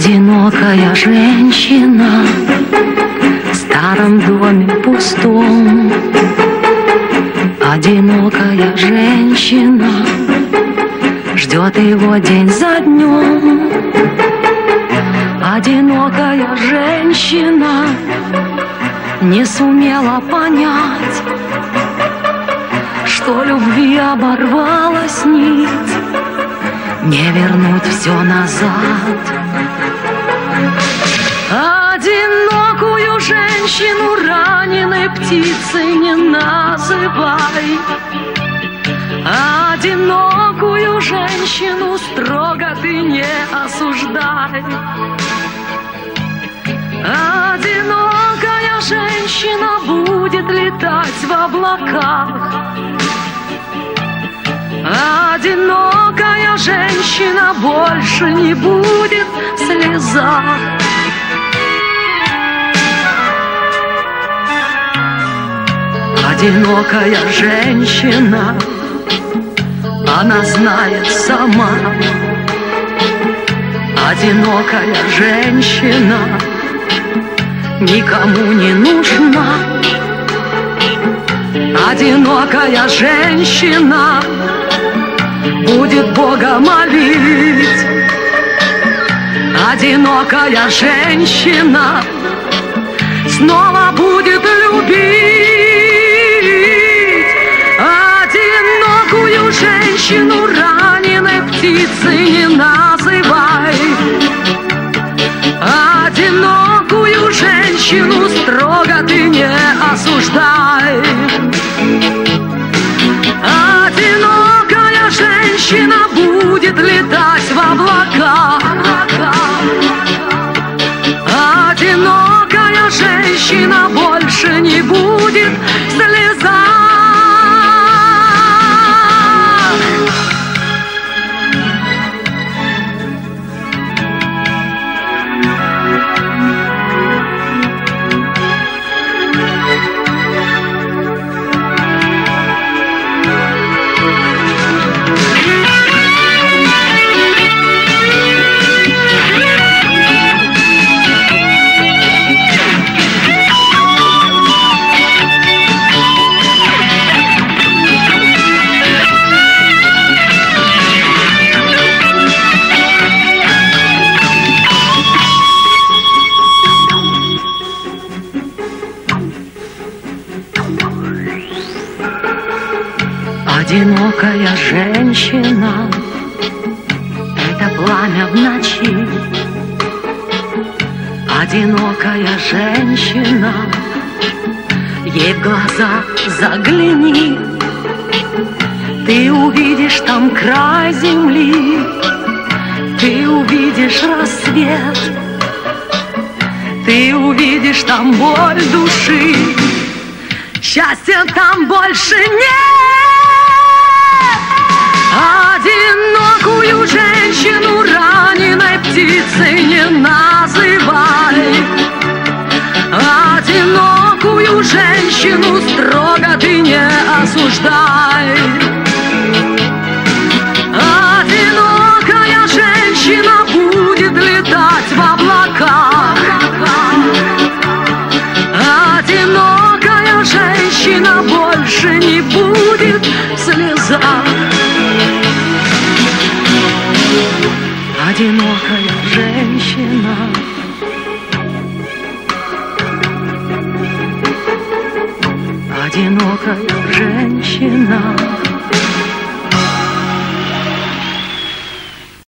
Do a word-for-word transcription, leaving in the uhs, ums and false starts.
Одинокая женщина в старом доме пустом. Одинокая женщина ждет его день за днем. Одинокая женщина не сумела понять, что любви оборвалась нить, не вернуть все назад. Одинокую женщину раненой птицей не называй. Одинокую женщину строго ты не осуждай. Одинокая женщина будет летать в облаках. Одинокая женщина больше не будет в слезах. Одинокая женщина, она знает сама. Одинокая женщина никому не нужна. Одинокая женщина будет Бога молить. Одинокая женщина снова будет любить. Одинокую женщину раненой птицей не называй. Одинокую женщину строго ты не осуждай. Одинокая женщина будет летать в облаках. Одинокая женщина больше не будет в слезах. Одинокая женщина — это пламя в ночи. Одинокая женщина, ей в глаза загляни, ты увидишь там край земли, ты увидишь рассвет, ты увидишь там боль души. Счастья там больше нет. Одинокую женщину раненой птицей не называй. Одинокую женщину строго ты не осуждай. Одинокая женщина будет летать в облаках. Одинокая женщина больше не будет в слезах. Одинокая женщина, одинокая женщина.